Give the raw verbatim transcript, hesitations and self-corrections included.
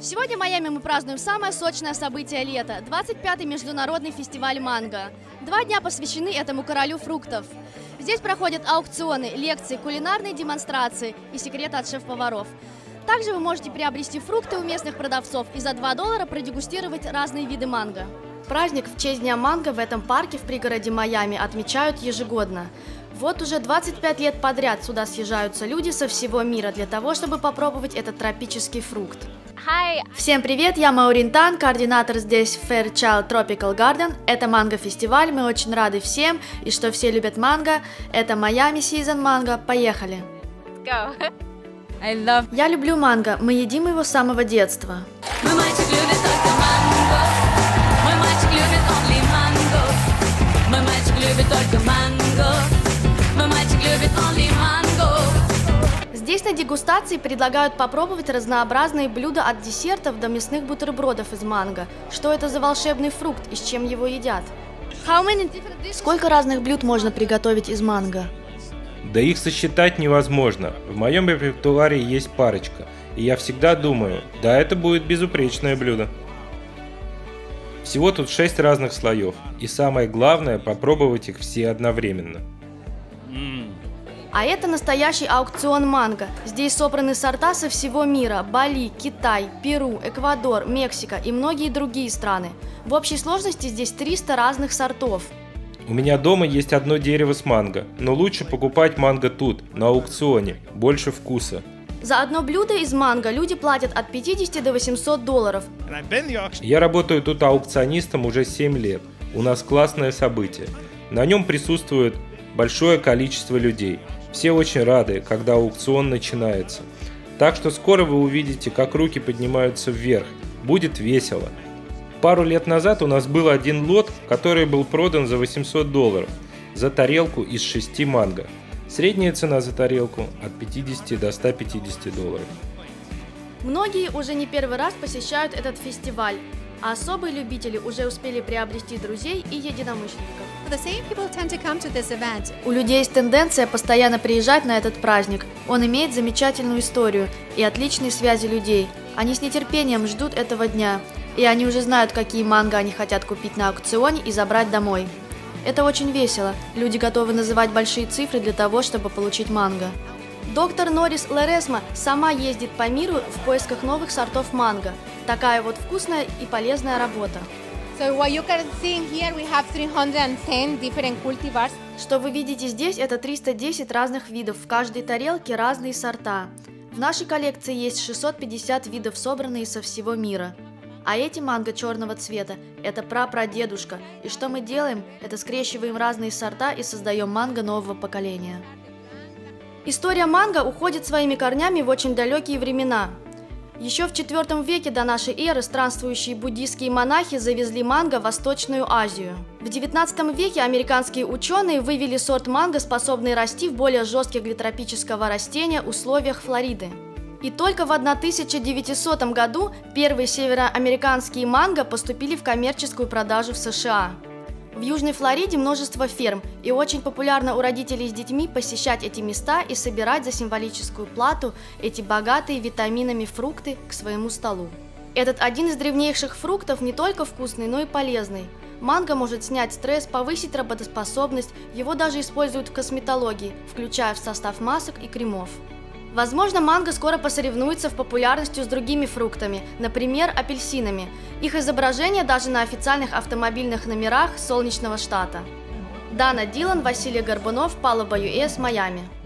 Сегодня в Майами мы празднуем самое сочное событие лета – двадцать пятый международный фестиваль манго. Два дня посвящены этому королю фруктов. Здесь проходят аукционы, лекции, кулинарные демонстрации и секреты от шеф-поваров. Также вы можете приобрести фрукты у местных продавцов и за два доллара продегустировать разные виды манго. Праздник в честь Дня манго в этом парке в пригороде Майами отмечают ежегодно. Вот уже двадцать пять лет подряд сюда съезжаются люди со всего мира для того, чтобы попробовать этот тропический фрукт. Hi. Всем привет, я Маурин Тан, координатор здесь Fairchild Tropical Garden. Это манго-фестиваль, мы очень рады всем, и что все любят манго. Это Miami Season Mango, поехали! Let's go. I love... Я люблю манго, мы едим его с самого детства. Мой мальчик любит только манго, мой мальчик любит only манго, мой мальчик любит только манго, мой мальчик любит only манго. Здесь на дегустации предлагают попробовать разнообразные блюда от десертов до мясных бутербродов из манго. Что это за волшебный фрукт и с чем его едят? Сколько разных блюд можно приготовить из манго? Да их сосчитать невозможно. В моем репертуаре есть парочка. И я всегда думаю, да, это будет безупречное блюдо. Всего тут шесть разных слоев. И самое главное, попробовать их все одновременно. А это настоящий аукцион манго. Здесь собраны сорта со всего мира: Бали, Китай, Перу, Эквадор, Мексика и многие другие страны. В общей сложности здесь триста разных сортов. У меня дома есть одно дерево с манго, но лучше покупать манго тут, на аукционе, больше вкуса. За одно блюдо из манго люди платят от пятидесяти до восьмисот долларов. Я работаю тут аукционистом уже семь лет. У нас классное событие. На нем присутствует большое количество людей. Все очень рады, когда аукцион начинается. Так что скоро вы увидите, как руки поднимаются вверх. Будет весело. Пару лет назад у нас был один лот, который был продан за восемьсот долларов за тарелку из шести манго. Средняя цена за тарелку от пятидесяти до ста пятидесяти долларов. Многие уже не первый раз посещают этот фестиваль, а особые любители уже успели приобрести друзей и единомышленников. The same people tend to come to this event. У людей есть тенденция постоянно приезжать на этот праздник. Он имеет замечательную историю и отличные связи людей. Они с нетерпением ждут этого дня, и они уже знают, какие манго они хотят купить на аукционе и забрать домой. Это очень весело. Люди готовы называть большие цифры для того, чтобы получить манго. Доктор Норрис Лересма сама ездит по миру в поисках новых сортов манго. Такая вот вкусная и полезная работа. So what you can see here, we have three hundred ten different cultivars. Что вы видите здесь, это триста десять разных видов, в каждой тарелке разные сорта. В нашей коллекции есть шестьсот пятьдесят видов, собранные со всего мира. А эти манго черного цвета – это прапрадедушка. И что мы делаем? Это скрещиваем разные сорта и создаем манго нового поколения. История манго уходит своими корнями в очень далекие времена. Еще в четвёртом веке до нашей эры странствующие буддийские монахи завезли манго в Восточную Азию. В девятнадцатом веке американские ученые вывели сорт манго, способный расти в более жестких для тропического растения условиях Флориды. И только в тысяча девятисотом году первые североамериканские манго поступили в коммерческую продажу в США. В Южной Флориде множество ферм, и очень популярно у родителей с детьми посещать эти места и собирать за символическую плату эти богатые витаминами фрукты к своему столу. Этот один из древнейших фруктов не только вкусный, но и полезный. Манго может снять стресс, повысить работоспособность, его даже используют в косметологии, включая в состав масок и кремов. Возможно, манго скоро посоревнуется в популярности с другими фруктами, например, апельсинами. Их изображение даже на официальных автомобильных номерах Солнечного штата. Дана Дилан, Василий Горбунов, Палуба ю эс, Майами.